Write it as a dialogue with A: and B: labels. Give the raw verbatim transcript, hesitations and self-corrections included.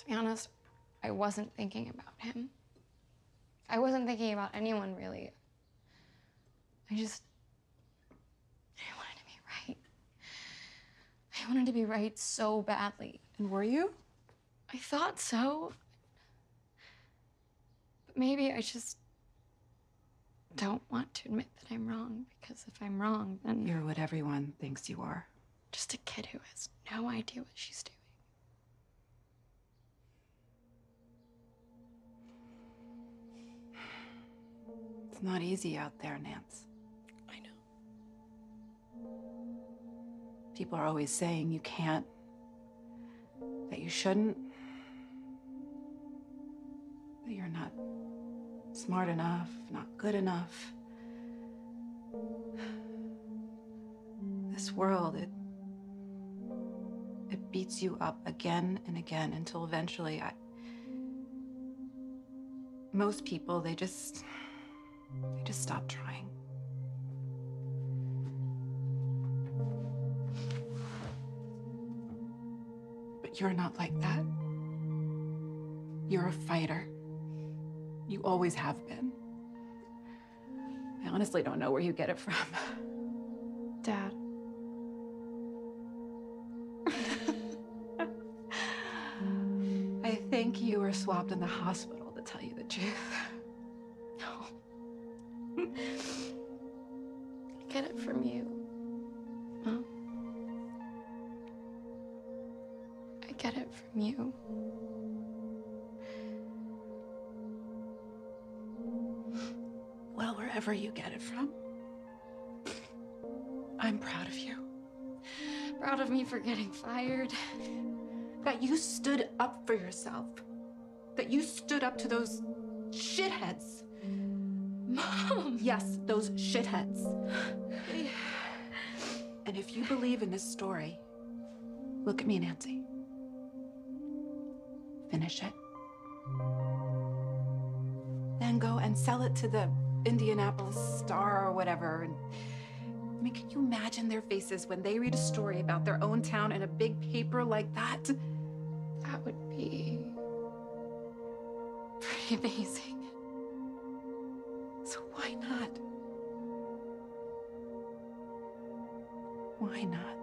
A: be honest, I wasn't thinking about him. I wasn't thinking about anyone, really. I just... I wanted to be right. I wanted to be right so badly.
B: And were you?
A: I thought so. But maybe I just don't want to admit that I'm wrong, because if I'm wrong, then...
B: You're what everyone thinks you are.
A: Just a kid who has no idea what she's doing.
B: It's not easy out there, Nance.
A: I know.
B: People are always saying you can't, that you shouldn't, that you're not smart enough, not good enough. This world, it, it beats you up again and again until eventually I... Most people, they just, they just stop trying. But you're not like that. You're a fighter. You always have been. I honestly don't know where you get it from.
A: Dad.
B: I think you were swapped in the hospital, to tell you the truth.
A: No. I get it from you, Mom. I get it from you.
B: Well, wherever you get it from, I'm proud of you.
A: Proud of me for getting fired.
B: That you stood up for yourself. That you stood up to those shitheads.
A: Mom!
B: Yes, those shitheads. And if you believe in this story, look at me, Nancy. Finish it. Then go and sell it to the Indianapolis Star or whatever. And I mean, can you imagine their faces when they read a story about their own town in a big paper like that?
A: That would be pretty amazing.
B: So why not? Why not?